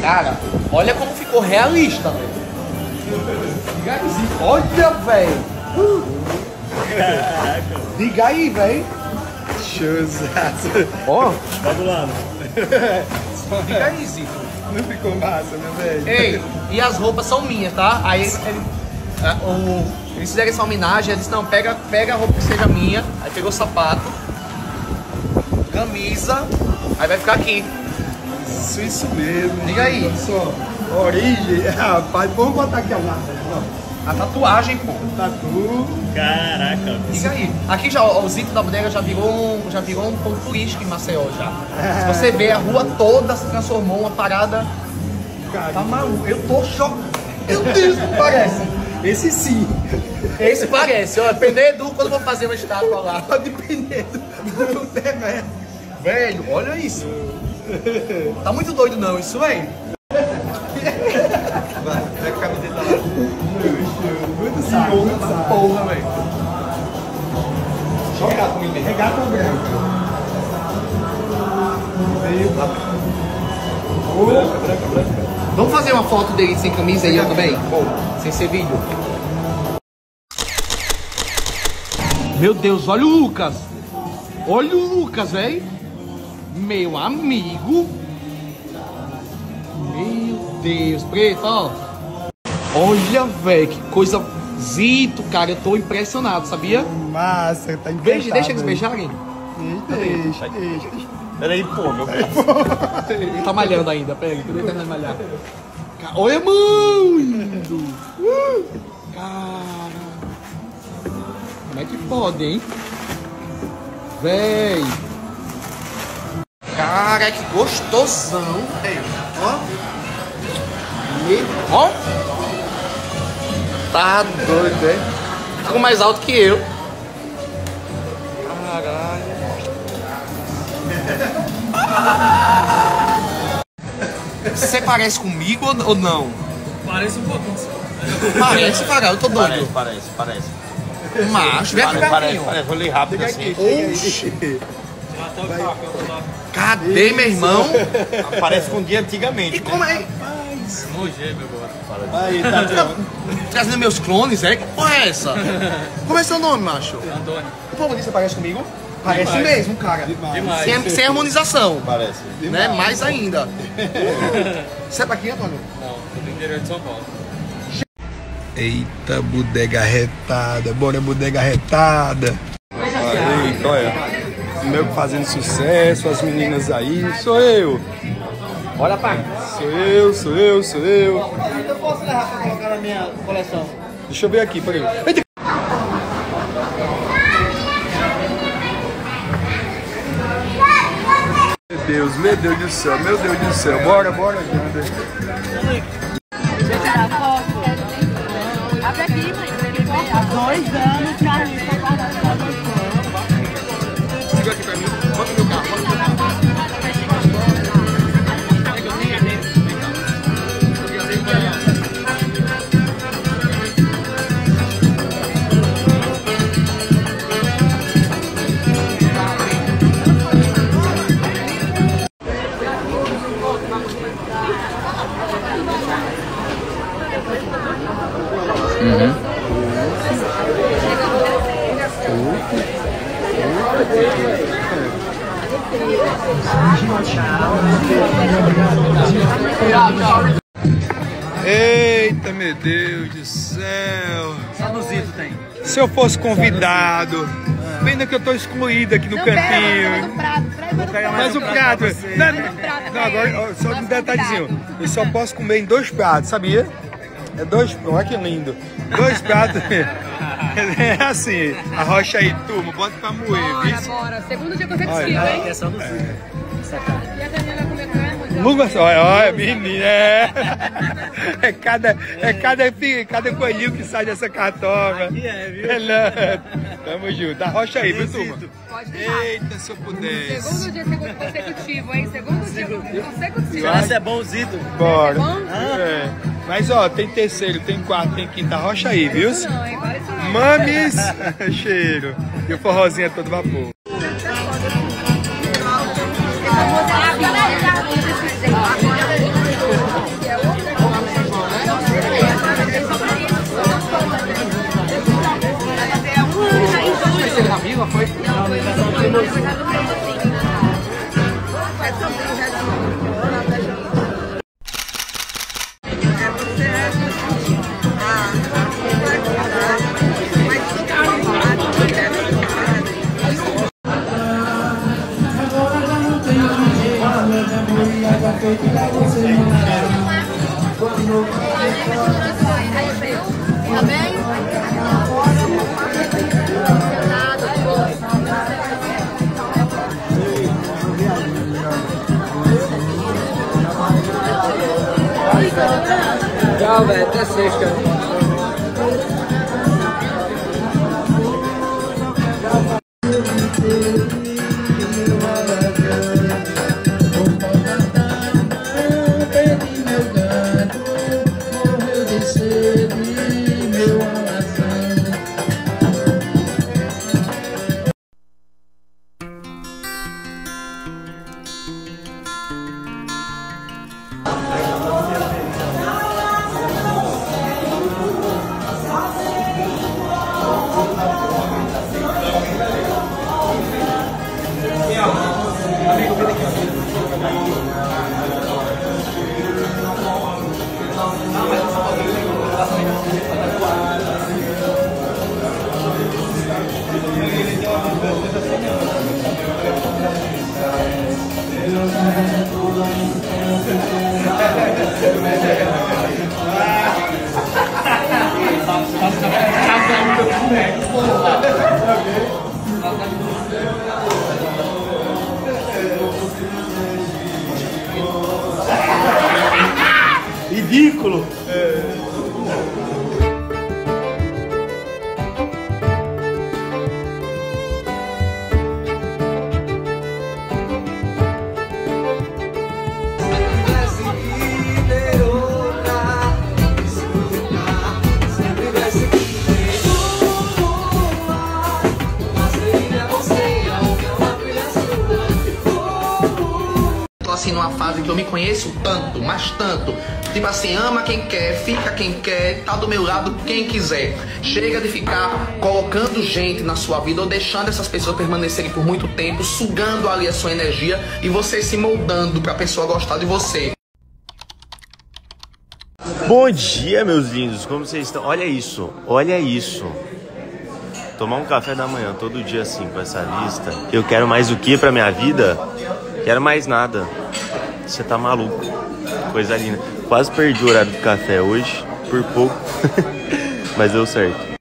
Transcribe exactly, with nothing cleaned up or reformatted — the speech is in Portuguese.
Cara, olha como ficou realista, velho. Olha, velho. Caraca. Diga aí, velho. Showzaço. Ó. Tá do lado. Diga aí, Zito. Não ficou massa, meu velho? Ei, e as roupas são minhas, tá? Aí ele, ele, a- o, eles fizeram essa homenagem, ele disse, não, pega, pega a roupa que seja minha. Aí pegou o sapato, camisa, aí vai ficar aqui. Isso, isso mesmo. Diga aí. Olha só. Origem. Rapaz, vamos botar aqui ao lado. Ó. A tatuagem, pô. Tatu. Caraca. Diga aí. Aqui já, o Zito da Bodega já virou um, já virou um ponto turístico em Maceió já. Se você ver, a rua toda se transformou uma parada. Cara, Tá maluco, eu tô chocado. Meu Deus, parece. esse sim. Esse parece, ó. Dependendo quando eu vou fazer uma estátua lá. Dependendo do tema. Velho, olha isso. Tá muito doido não, isso, velho. Vai, pega a camiseta lá. Muito saco, muito saco. Porra, velho. Regata comigo mesmo. Regata branca. Meio branca, branca, branca. Vamos fazer uma foto dele sem camisa aí, ó, também? Sem ser vídeo. Meu Deus, olha o Lucas. Olha o Lucas, velho. Meu amigo. Meu Deus, preto, ó. Olha, velho, que coisa. Zito, cara, eu tô impressionado, sabia? Massa, tá encantado. Beija, deixa eles beijarem. Deixa, deixa, deixa. Peraí, pô, meu cara. Ele tá malhando ainda, peraí, deixa eu terminar de malhar. Ca- Olha, mano! Cara! Como é que pode, hein? Véi! Cara, que gostosão, velho! Ó! Me- Ó! Tá doido, hein? Ficou mais alto que eu. Caralho! Você parece comigo ou ou não? Parece um pouquinho. Parece, cara, eu tô Parece, doido. parece, parece. Macho, vem aqui Parece, parece, pertinho. parece. Vou ler rápido assim. Oxi, Já até o carro lá. cadê, meu irmão? Parece com o dia antigamente. E como é? Nojento agora. Aí, tá bom. Trazendo meus clones, é? Que porra é essa? Como é seu nome, macho? Antônio. O povo disse que parece comigo? Parece Demais. mesmo, cara. Demais. Sem, sem harmonização, Parece. né? Mais ainda. Você é daqui, Antônio? Não, sou do interior de São Paulo. Eita, bodega retada. Bora, bodega retada. Aí, qual é? O meu fazendo sucesso, as meninas aí. Sou eu. Olha pra Sou eu, sou eu, sou eu. Eu posso levar pra colocar na minha coleção. Deixa eu ver aqui, peraí. Eita. Meu Deus, meu Deus do céu, meu Deus do céu. Bora, bora, Jander. Abre aqui, mãe. Há dois anos, Carlinhos está guardando para dois anos. Segura aqui pra mim. Bota no meu carro, bota no meu carro. Eita, meu Deus do céu. Só no Zito tem. Se eu fosse convidado, pena que eu tô excluído aqui no cantinho. Mas o prato. Não, não, agora, ó, só um detalhezinho. Eu só posso comer em dois pratos, sabia? É dois. Olha que lindo. Dois pratos. É assim. Arrocha aí, turma. Bota pra moer, Bora, viu? bora. Segundo dia consecutivo, Olha. hein? É só no Zito. E a Daniela vai comer com ela? Lucas, olha, olha, menina. É, é cada, é cada, fi- cada coelhinho que sai dessa cartola. Aqui é, viu? É, não. Tamo junto. Arrocha aí, viu, turma? Pode deixar. Eita, se eu pudesse. Segundo dia segundo consecutivo, hein? Segundo dia consecutivo. Essa é bom o Zito. Bora. Bom? É. Mas ó, tem terceiro, tem quarto, tem quinta. Arrocha aí, viu? Não, hein? Para isso não. Mames, cheiro. E o forrozinho é todo vapor. Agora, Tá bem? Tchau, velho. Até sexta. Ridículo! Assim, numa fase que eu me conheço tanto, mas tanto, tipo assim, ama quem quer, fica quem quer, tá do meu lado quem quiser. Chega de ficar colocando gente na sua vida ou deixando essas pessoas permanecerem por muito tempo, sugando ali a sua energia e você se moldando pra pessoa gostar de você. Bom dia, meus lindos, como vocês estão? Olha isso, olha isso. Tomar um café da manhã todo dia assim, com essa lista. Eu quero mais o que pra minha vida? Quero mais nada. Você tá maluco. Coisa linda. Quase perdi o horário do café hoje, por pouco. Mas deu certo.